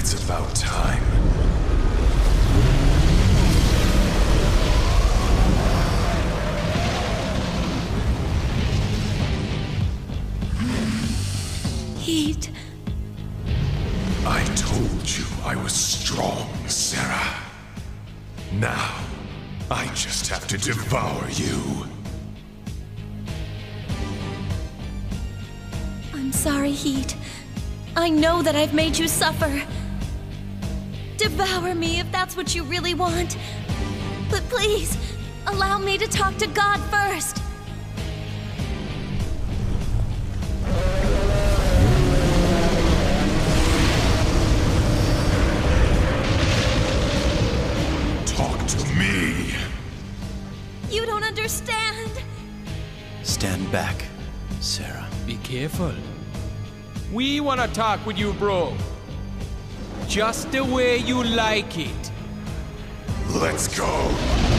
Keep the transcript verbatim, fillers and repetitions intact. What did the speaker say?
It's about time. Heat. I told you I was strong, Sarah. Now, I just have to devour you. I'm sorry, Heat. I know that I've made you suffer. Devour me if that's what you really want. But please, allow me to talk to God first. Talk to me. You don't understand. Stand back, Sarah. Be careful. We wanna talk with you, bro. Just the way you like it. Let's go.